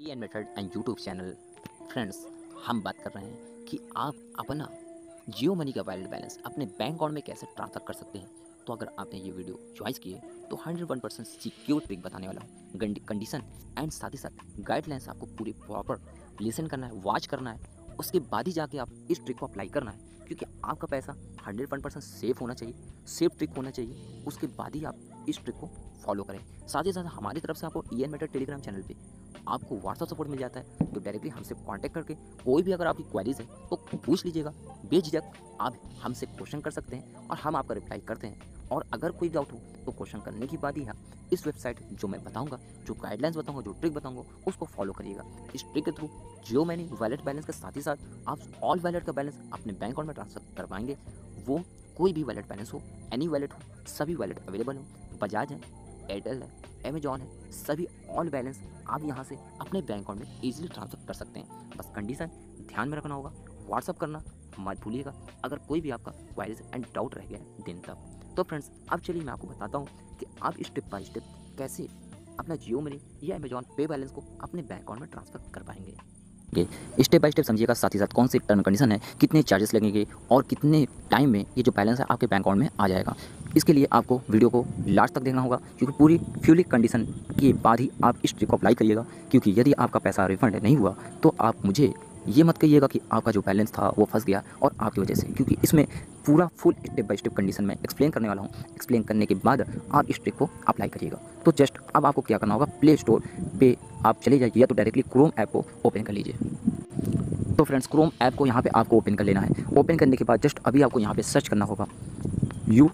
N method and YouTube channel. Friends, हम बात कर रहे हैं कि आप अपना जियो मनी का वैलिड बैलेंस अपने बैंक अकाउंट में कैसे ट्रांसफर कर सकते हैं। तो अगर आपने ये वीडियो चॉइस की है तो 101% सिक्योर ट्रिक बताने वाला हूँ। कंडीशन एंड साथ ही साथ गाइडलाइंस आपको पूरी प्रॉपर लिसन करना है, वॉच करना है, उसके बाद ही जाके आप इस ट्रिक को अप्लाई करना है, क्योंकि आपका पैसा 101% सेफ होना चाहिए, सेफ ट्रिक होना चाहिए। उसके बाद ही आप इस ट्रिक को फॉलो करें। साथ ही साथ हमारी तरफ से आपको E N method Telegram channel पे आपको व्हाट्सअप सपोर्ट मिल जाता है, तो डायरेक्टली हमसे कांटेक्ट करके कोई भी अगर आपकी क्वेरीज है तो पूछ लीजिएगा। बेझिझक आप हमसे क्वेश्चन कर सकते हैं और हम आपका रिप्लाई करते हैं। और अगर कोई डाउट हो तो क्वेश्चन करने के बाद ही आप इस वेबसाइट जो मैं बताऊंगा, जो गाइडलाइंस बताऊंगा, जो ट्रिक बताऊंगा, उसको फॉलो करिएगा। इस ट्रिक के through Jio money wallet balance के साथ ही साथ आप ऑल वैलेट का बैलेंस अपने बैंक अकाउंट में ट्रांसफर कर पाएंगे। वो कोई भी वैलेट बैलेंस हो, एनी वैलेट हो, सभी वैलेट अवेलेबल हो। बजाज है, एयरटेल है, अमेजॉन है, सभी ऑल बैलेंस आप यहाँ से अपने बैंक अकाउंट में इजीली ट्रांसफर कर सकते हैं। बस कंडीशन ध्यान में रखना होगा, व्हाट्सअप करना मत भूलिएगा अगर कोई भी आपका क्वेरीज एंड डाउट रह गया दिन तक। तो फ्रेंड्स, अब चलिए मैं आपको बताता हूँ कि आप स्टेप बाय स्टेप कैसे अपना जियो मनी या अमेजॉन पे बैलेंस को अपने बैंक अकाउंट में ट्रांसफर कर पाएंगे। स्टेप बाय स्टेप समझिएगा, साथ ही साथ कौन सी टर्म कंडीशन है, कितने चार्जेस लगेंगे और कितने टाइम में ये जो बैलेंस है आपके बैंक अकाउंट में आ जाएगा। इसके लिए आपको वीडियो को लास्ट तक देखना होगा, क्योंकि पूरी फ्यूली कंडीशन के बाद ही आप इस ट्रिक को अप्लाई करिएगा। क्योंकि यदि आपका पैसा रिफंड नहीं हुआ तो आप मुझे ये मत कहिएगा कि आपका जो बैलेंस था वो फंस गया और आपकी वजह से, क्योंकि इसमें पूरा full step by step condition में एक्सप्लेन करने वाला हूँ। एक्सप्लेन करने के बाद आप इस ट्रिक को अप्लाई करिएगा। तो जस्ट अब आपको क्या करना होगा, प्ले स्टोर पे आप चले जाइए या तो डायरेक्टली क्रोम ऐप को ओपन कर लीजिए। तो फ्रेंड्स, क्रोम ऐप को यहाँ पे आपको ओपन कर लेना है। ओपन करने के बाद जस्ट अभी आपको यहाँ पे सर्च करना होगा यू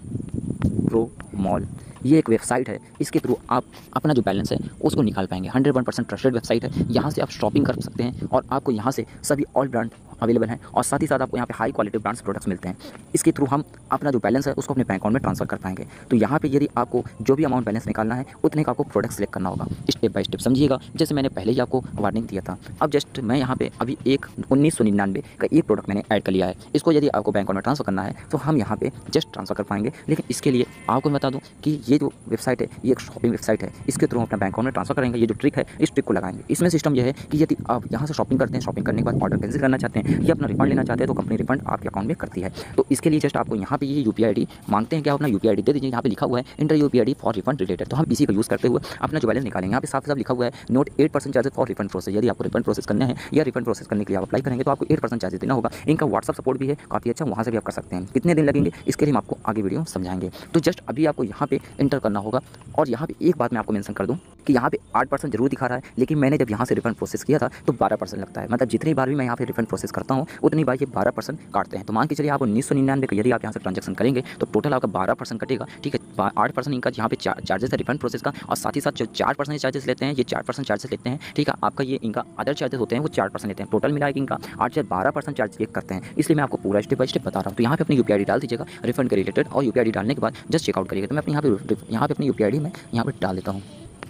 प्रो मॉल। ये एक वेबसाइट है, इसके थ्रू आप अपना जो बैलेंस है उसको निकाल पाएंगे। 101% ट्रस्टेड वेबसाइट है। यहाँ से आप शॉपिंग कर सकते हैं और आपको यहाँ से सभी ऑल ब्रांड अवेलेबल हैं और साथ ही साथ आपको यहाँ पे हाई क्वालिटी ब्रांड्स प्रोडक्ट्स मिलते हैं। इसके थ्रू हम अपना जो बैलेंस है उसको अपने बैंक अकाउंट में ट्रांसफर कर पाएंगे। तो यहाँ पे यदि आपको जो भी अमाउंट बैलेंस निकालना है उतने का आपको प्रोडक्ट सेलेक्ट करना होगा। स्टेप बाय स्टेप समझिएगा, जैसे मैंने पहले ही आपको वार्निंग दिया था। अब जस्ट मैं यहाँ पे अभी एक 1999 का एक प्रोडक्ट मैंने ऐड कर लिया है। इसको यदि आपको बैंक अकाउंट में ट्रांसफर करना है तो हम यहाँ पे जस्ट ट्रांसफर कर पाएंगे। लेकिन इसके लिए आपको मैं बता दूँ कि ये जो वेबसाइट है ये एक शॉपिंग वेबसाइट है। इसके थ्रू अपना बैंक अकाउंट में ट्रांसफर करेंगे। ये जो ट्रिक है इस ट्रिक को लगाएंगे। इसमें सिस्टम यह है कि यदि आप यहाँ से शॉपिंग करते हैं, शॉपिंग करने के बाद ऑर्डर कैंसिल करना चाहते हैं या अपना रिफंड लेना चाहते हैं, तो कंपनी रिफंड आपके अकाउंट में करती है। तो इसके लिए जस्ट आपको यहाँ पे ये यूपीआई आईडी मांगते हैं कि आप अपना यूपीआई आईडी दे दीजिए। यहाँ पे लिखा हुआ है enter UPI ID for refund related. तो हम इसी का यूज़ करते हुए अपना जो बैलेंस निकालेंगे। यहाँ पे साफ साफ लिखा हुआ है note 8% charges for refund process. यदि आपको रिफंड प्रोसेस करना है या रिफंड प्रोसेस करने के लिए आप अप्लाई करेंगे तो आपको 8% चार्जेस देना होगा। इनका व्हाट्सअप सपोर्ट भी है काफ़ी अच्छा, वहाँ से भी आप कर सकते हैं। कितने दिन लगेंगे इसके लिए हम आपको आगे वीडियो समझाएंगे। तो जस्ट अभी आपको यहाँ पे इंटर करना होगा। और यहाँ पे एक बात मैं आपको मेंशन कर दूं कि यहाँ पे 8% जरूर दिखा रहा है, लेकिन मैंने जब यहाँ से रिफंड प्रोसेस किया था तो 12% लगता है। मतलब जितनी बार भी मैं यहाँ पे रिफंड प्रोसेस करता हूँ उतनी बार ये 12% काटते हैं। तो मान के चलिए आप 1999 का यदि आप यहाँ से ट्रांजैक्शन करेंगे तो टोटल आपका 12% कटेगा। ठीक है, 8% इनका यहाँ पे चार्जेस है रिफंड प्रोसेस का, और साथ ही साथ जो 4% चार्जेस लेते हैं, ये 4% चार्जेस लेते हैं। ठीक है, आपका ये इनका अदर चार्जेस होते हैं वो 4% लेते हैं। टोटल मिला के इनका 8 से 12% चार्ज एक करते हैं। इसलिए मैं आपको पूरा स्टेप बाय स्टेप बता रहा हूँ। तो यहाँ पे अपनी यूपीआई डाल दीजिएगा रिफंड के रिलेटेड, और यूपीआई डालने के बाद जस्ट चेकआउट करिएगा। तो मैं अपने यहाँ पे अपनी यूपीआई मैं यहाँ पे डाल देता हूँ।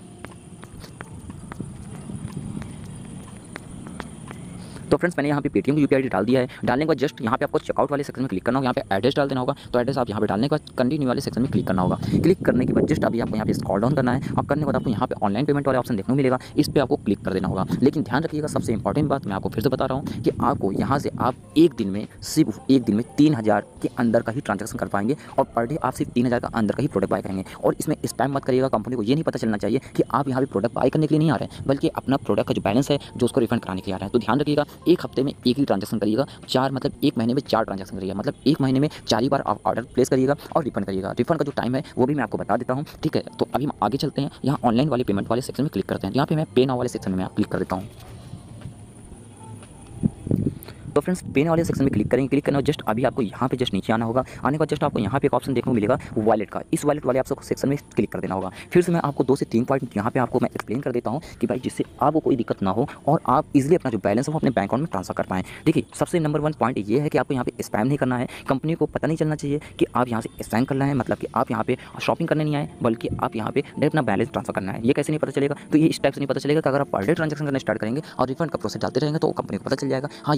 तो फ्रेंड्स, मैंने यहाँ पे पेटीएम की यूपीआई डाल दिया है। डालने के बाद जस्ट यहाँ पे आपको चेकआउट वाले सेक्शन में क्लिक करना होगा। यहाँ पे एड्रेस डाल देना होगा। तो एड्रेस आप यहाँ पे डालने के बाद कंटिन्यू वाले सेक्शन में क्लिक करना होगा। क्लिक करने के बाद जस्ट अभी आपको यहाँ पे स्क्रॉल डाउन करना है और करने के बाद आपको यहाँ पे ऑनलाइन पेमेंट वाला ऑप्शन देखने को मिलेगा। इस पर आपको क्लिक कर देना होगा। लेकिन ध्यान रखिएगा, सबसे इंपॉर्टेंट बात मैं आपको फिर से बता रहा हूँ कि आपको यहाँ से आप एक दिन में सिर्फ एक दिन में 3000 के अंदर का ही ट्रांजेक्शन कर पाएंगे और पर डे आप सिर्फ 3000 का अंदर का ही प्रोडक्ट बाय करेंगे। और इसमें स्पैम मत करिएगा। कंपनी को ये नहीं पता चलना चाहिए कि आप यहाँ पे प्रोडक्ट बाय करने के लिए नहीं आ रहे हैं, बल्कि अपना प्रोडक्ट का जो बैलेंस है जो उसको रिफंड कराने के लिए आ रहे हैं। तो ध्यान रखिएगा, एक हफ्ते में एक ही ट्रांजैक्शन करिएगा। मतलब एक महीने में 4 ट्रांजैक्शन करिएगा। मतलब एक महीने में 4 ही बार आप ऑर्डर प्लेस करिएगा और रिफंड करिएगा। रिफंड का जो टाइम है वो भी मैं आपको बता देता हूँ। ठीक है, तो अभी हम आगे चलते हैं। यहाँ ऑनलाइन वाले पेमेंट वाले सेक्शन में क्लिक करते हैं। यहाँ पे मैं पे नाउ वाले सेक्शन में क्लिक कर देता हूँ। तो फ्रेंड्स, पेन वाले सेक्शन में क्लिक करेंगे। क्लिक करना जस्ट अभी आपको यहाँ पे जस्ट नीचे आना होगा। आने के बाद जस्ट आपको यहाँ पे एक ऑप्शन देखने को मिलेगा वॉलेट का। इस वॉलेट वाले आपको सेक्शन में क्लिक कर देना होगा। फिर से मैं आपको 2 से 3 पॉइंट यहाँ पे आपको मैं एक्सप्लेन कर देता हूँ कि भाई जिससे आपको कोई दिक्कत ना हो और आप इजीली अपना जो बैलेंस है वो अपने बैंक अकाउंट में ट्रांसफर कर पाएँ। देखिए, सबसे नंबर 1 पॉइंट ये है कि आपको यहाँ पे स्पैम नहीं करना है। कंपनी को पता नहीं चलना चाहिए कि आप यहाँ से स्पैम करना है, मतलब कि आप यहाँ पे शॉपिंग करने नहीं आए, बल्कि आप यहाँ पे डायरेक्ट अपना बैलेंस ट्रांसफर करना है। ये कैसे नहीं पता चलेगा? तो ये इस टाइप से नहीं पता चलेगा कि अगर आप पर डे ट्रांजैक्शन करना स्टार्ट करेंगे और रिफंड का प्रोसेस डालते रहेंगे तो कंपनी को पता चल जाएगा। हाँ, ये है कि आप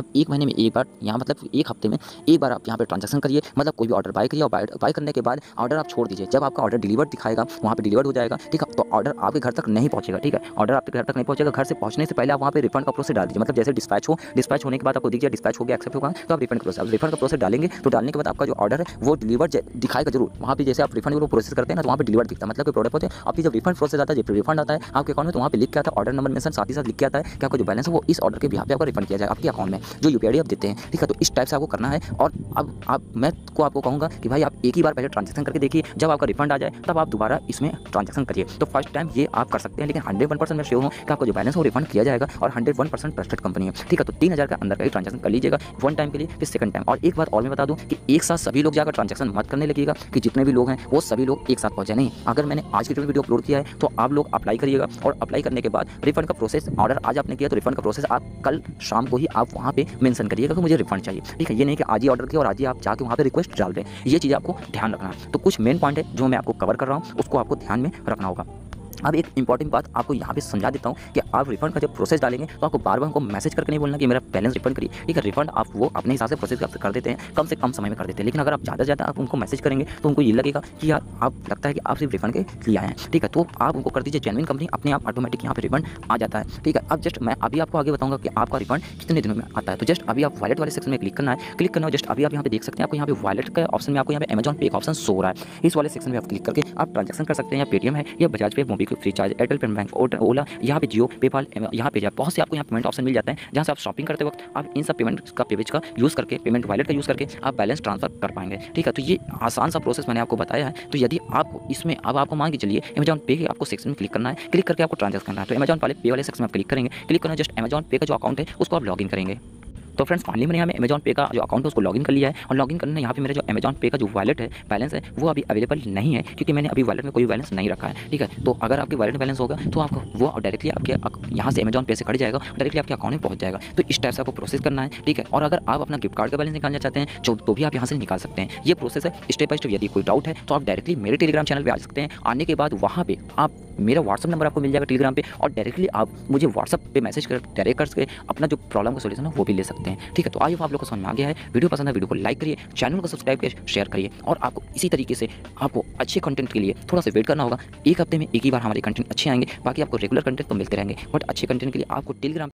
एक महीने में एक बार, यहाँ मतलब एक हफ्ते में एक बार आप यहाँ पे ट्रांजैक्शन करिए, मतलब कोई भी ऑर्डर बाय करिए और बाय करने के बाद ऑर्डर आप छोड़ दीजिए। जब आपका ऑर्डर डिलीवर्ड दिखाएगा वहाँ पे डिलीवर्ड हो जाएगा, ठीक है, तो ऑर्डर आपके घर तक नहीं पहुँचेगा, ठीक है, ऑर्डर आपके घर तक नहीं पहुँचेगा। घर से पहुँचने से पहले आप वहाँ पे रिफंड का प्रोसेस डाल दीजिए, मतलब जैसे डिस्पैच होने के बाद आपको दिख डिस्पैच हो गया, एक्सेप्ट होगा, तो आप रिफंड का प्रोसेस डालेंगे। तो डालने के बाद आपका जो ऑर्डर है वो डिलीवर्ड दिखाएगा जरूर। वहाँ पे जैसे आप रिफंड को प्रोसेस करते हैं ना, तो वहाँ पे डिलीवर्ड दिखता है, मतलब प्रोडक्ट होते हैं आपकी। जब रिफंड प्रोसेस आता है, जब रिफंड आता है आपके अकाउंट में, तो वहाँ पे लिख के आता है ऑर्डर नंबर मेंशन, साथ ही साथ लिख के आता है कि आपका जो बैलेंस है वो इस ऑर्डर के बिहाफ पे आपका रिफंड किया जाएगा आपके अकाउंट में, जो यूपीआईडी आप देते हैं, ठीक है। तो इस टाइप से आपको करना है। और अब मैं आपको कहूँगा कि भाई आप एक ही बार पहले ट्रांजैक्शन करके देखिए, जब आपका रिफंड आ जाए तब आप दोबारा इसमें ट्रांजैक्शन करिए। तो फर्स्ट टाइम ये आप कर सकते हैं, लेकिन 101% मैं श्योर हूँ कि आपको जो बैलेंस है वो रिफंड किया जाएगा और 101% ट्रस्टेड कंपनी है, ठीक है। तो 3000 के अंदर का ही ट्रांजैक्शन कर लीजिएगा वन टाइम के लिए, फिर सेकंड टाइम। और एक बात और मैं बता दूं कि एक साथ सभी लोग जाकर ट्रांजैक्शन मत करने लगिएगा कि जितने भी लोग हैं वो सभी लोग एक साथ पहुंचे नहीं। अगर मैंने आज की वीडियो अपलोड किया है तो आप लोग अप्लाई करिएगा, और अप्लाई करने के बाद रिफंड का प्रोसेस, ऑर्डर आज आपने किया तो रिफंड का प्रोसेस आप कल शाम को ही आप वहाँ पे मेंशन करिएगा कि मुझे रिफंड चाहिए, ठीक है। ये नहीं कि आज ही ऑर्डर किया और आज ही आप जाके वहाँ पे रिक्वेस्ट डाल दें, ये चीज़ आपको ध्यान रखना है। तो कुछ मेन पॉइंट है जो मैं आपको कवर कर रहा हूँ, उसको आपको ध्यान में रखना होगा। अब एक इंपॉर्टेंट बात आपको यहाँ पे समझा देता हूँ कि आप रिफंड का जब प्रोसेस डालेंगे तो आपको बार बार हमको मैसेज करके नहीं बोलना कि मेरा बैलेंस रिफंड करिए, ठीक है। रिफंड आप वो अपने हिसाब से प्रोसेस कर देते हैं, कम से कम समय में कर देते हैं। लेकिन अगर आप ज़्यादा से ज़्यादा आप उनको मैसेज करेंगे तो उनको ये लगेगा कि यार आप लगता है कि आप सिर्फ रिफंड के लिए आए हैं, ठीक है। तो आप उनको कर दीजिए जेन्युइन कंपनी, अपने आप ऑटोमेटिक यहाँ पे रिफंड आ जाता है, ठीक है। अब जस्ट मैं अभी आपको आगे बताऊँगा कि आपका रिफंड कितने दिनों में आता है। तो जस्ट अभी आप वॉलेट वाले सेक्शन में क्लिक करना है, जस्ट अभी आप यहाँ पे देख सकते हैं, आपको यहाँ पे वॉलेट का ऑप्शन में आपको यहाँ पे अमेजॉन पे का ऑप्शन शो हो रहा है। इस वाले सेक्शन में आप क्लिक करके आप ट्रांजैक्शन कर सकते हैं, या पेटीएम है या Bajaj pay, MobiKwik, FreeCharge, Airtel payment bank, Ola, यहाँ पे जियो, पेपाल, यहाँ पे बहुत से आपको यहाँ पेमेंट ऑप्शन मिल जाते हैं, जहाँ से आप शॉपिंग करते वक्त आप इन सब पेमेंट का पेज का यूज़ करके, पेमेंट वॉलेट का यूज़ करके आप बैलेंस ट्रांसफर कर पाएंगे, ठीक है। तो ये आसान सा प्रोसेस मैंने आपको बताया है। तो यदि आप इसमें अब आपको मान के चलिए अमेजॉन पे के आपको सेक्शन में क्लिक करना है, क्लिक करके आपको ट्रांजैक्शन करना है, तो अमेजॉन पे वाले सेक्शन में क्लिक करेंगे, क्लिक करना जस्ट अमेजॉन पे का जो अकाउंट है उसको आप लॉगिन करेंगे। तो फ्रेंड्स फाइनली मैंने यहाँ पे अमेजॉन पे का जो अकाउंट है उसको लॉगिन कर लिया है, और लॉगिन करने यहाँ पे मेरा जो अमेजॉन पे का जो वॉलेट है बैलेंस है वो अभी अवेलेबल नहीं है, क्योंकि मैंने अभी वॉलेट में कोई बैलेंस नहीं रखा है, ठीक है। तो अगर आपके वॉलेट में बैलेंस होगा तो आपको वो डायरेक्टली आपके यहाँ से अमेजॉन पे से कट जाएगा, डायरेक्टली आपके अकाउंट में पहुँच जाएगा। तो इस टाइप से आपको प्रोसेस करना है, ठीक है। और अगर आप अपना गिफ्ट कार्ड का बैलेंस निकालना चाहते हैं तो भी आप यहाँ से निकाल सकते हैं। ये प्रोसेस है स्टेप बाय स्टेप। यदि कोई डाउट है तो आप डायरेक्टली मेरे टेलीग्राम चैनल पर आ सकते हैं। आने के बाद वहाँ पे आप मेरा व्हाट्सअप नंबर आपको मिल जाएगा टेलीग्राम पे, और डायरेक्टली आप मुझे व्हाट्सअप पे मैसेज कर डायरेक्ट करके अपना जो प्रॉब्लम का सोल्यूशन है वो भी ले सकते हैं, ठीक है। तो आइए आप लोग को समझ में आ गया है। वीडियो पसंद है वीडियो को लाइक करिए, चैनल को सब्सक्राइब करिए, शेयर करिए, और आपको इसी तरीके से आपको अच्छे कंटेंट के लिए थोड़ा सा वेट करना होगा। एक हफ्ते में एक ही बार हमारे कंटेंट अच्छे आएंगे, बाकी आपको रेगुलर कंटेंट तो मिलते रहेंगे, बट अच्छे कंटेंट के लिए आपको टेलीग्राम